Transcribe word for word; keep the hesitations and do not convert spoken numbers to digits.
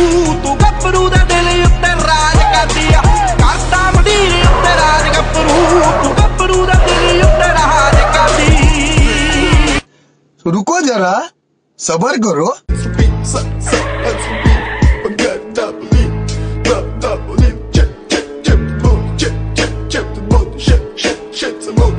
ਤੂੰ ਗੱਭਰੂ ਦੇ ਦਿਲ ਉੱਤੇ ਰਾਜ ਕਰਦੀ ਆ ਕਰਦਾ ਮੰਡੀਰ ਉੱਤੇ ਰਾਜ ਗੱਭਰੂ ਤੂੰ ਗੱਭਰੂ ਦੇ ਦਿਲ ਉੱਤੇ ਰਾਜ ਕਰਦੀ रुको जरा सबर करो Check, check, check the mood, check, check, check the mood, check, check, check the mood.